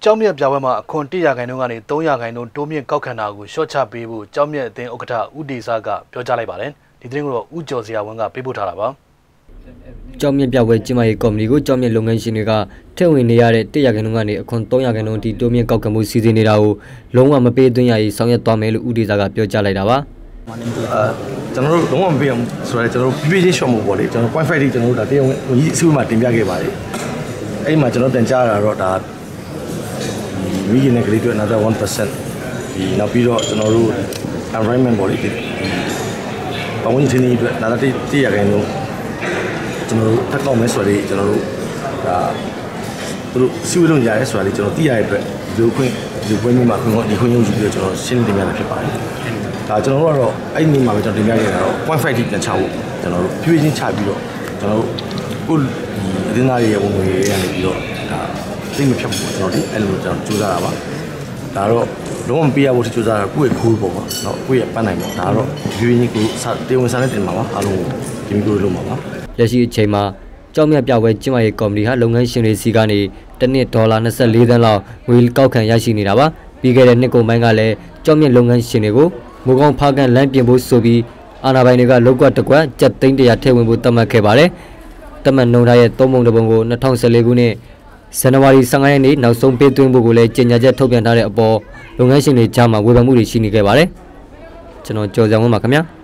ကျောင်းမြတ်ပြပွဲမှာအခွန်100ခိုင်နှုန်းကနေ300ခိုင်နှုန်းတိုးမြင့်ကောက်ခံတာကိုရှော့ချပေးဖို့ကျောင်းမြတ်အသင်းဥက္ကဋ္ဌဦးဒေစာကပြောကြားလိုက်ပါတယ်ဒီသတင်းကိုတော့ဦးကျော်စရာဝင်းကပေးပို့ထားတာပါကျောင်းမြတ်ပြပွဲကျင်းပရေးကော်မတီကိုကျောင်းမြတ်လုပ်ငန်းရှင်တွေကထည့်ဝင်နေရတဲ့100ခိုင်နှုန်းကနေအခွန်300ခိုင်နှုန်းအထိတိုးမြင့်ကောက်ခံမှုစီစဉ်နေတာကိုလုံးဝမပေးသွင်းရရေးဆောင်ရွက်သွားမယ်လို့ဦးဒေစာကပြောကြားလိုက်တာပါကျွန်တော်တို့လုံးဝမပေးအောင်ဆိုတော့ကျွန်တော်တို့ပြည့်ပြည့်ရှော့မှုပေါ့လေကျွန်တော် point 5တွေကျွန်တော်တို့ဒါတရားဝင်ကြီးအစုမှာတင်ပြခဲ့ပါတယ်အဲ့မှာကျွန်တော်ပြန်ကြားတာတော့ဒါမိခင်နဲ့ကလေးတို့ another 1% ဒီနောက်ပြီးတော့ကျွန်တော်တို့ environment ပေါ့လေဒီပတ်ဝန်းကျင်တွေအတွက်နာတာတိရခိုင်လို့ကျွန်တော်တို့တက်တော့မယ်ဆိုတော့ကျွန်တော်တို့ဒါသူတို့စီဝလုံးကြရဲဆိုတာလေကျွန်တော်သိရတဲ့အတွက်ဒီပွဲမျိုးမှာဒီခွင့်ရုံးယူပြီးတော့ကျွန်တော်ရှင်းလင်းတင်ပြတာဖြစ်ပါတယ်ဒါကျွန်တော်တို့ကတော့အဲ့ဒီနေ့မှာပဲကျွန်တော်တင်ပြခဲ့တာတော့ 0.5 တိပြန်ချဖို့ကျွန်တော်တို့ဖြည်းဖြည်းချင်းချပြီးတော့ကျွန်တော်တို့ကိုအတင်းသားရဲ့ဝင်ငွေရနေပြီးတော့ဒါသိမဖြတ်ဘူးကျွန်တော်ဒီအဲ့လိုကျွန်တော်ကြိုးစားတာပါဒါတော့လုံးဝမပေးရဘူးကြိုးစားတာကိုယ့်ရဲ့ခိုးပေါ့ပေါ့နော်ကိုယ့်ရဲ့ပန်းနိုင်ပေါ့ဒါတော့ဖြည်းဖြည်းချင်းကိုတေဝင်စားနဲ့တင်ပါပါအားလုံးဒီမျိုးကိုလုပ်မှာပါလက်ရှိအချိန်မှာကျောင်းမြတ်ပြပွဲကျင်းပရေးကော်မတီဟာလုပ်ငန်းရှင်တွေစီကနေတစ်နှစ်ဒေါ်လာ24သန်းလောက်ငွေကောက်ခံရရှိနေတာပါပြီးခဲ့တဲ့နှစ်ကုန်ပိုင်းကလည်းကျောင်းမြတ်လုပ်ငန်းရှင်တွေကိုငိုကောင်းဖားကန်လမ်းပြင်ဖို့ဆိုပြီးအာဏာပိုင်တွေကလောက်ကွက်တကွက်ကျပ်သိန်း100ထည့်ဝင်ဖို့သတ်မှတ်ခဲ့ပါတယ်သတ်မှတ်နှုန်းထားရဲ့သုံးပုံတစ်ပုံကို2014ခုနှစ်ဇန်နဝါရီ15ရက်နေ့နောက်ဆုံးပေးသွင်းဖို့ကိုလည်းကြေညာချက်ထုတ်ပြန်ထားတဲ့အပေါ်လုပ်ငန်းရှင်တွေကြားမှာဝေဖန်မှုတွေရှိနေခဲ့ပါတယ်ကျွန်တော်ကျော်စံဝင်းပါခင်ဗျာ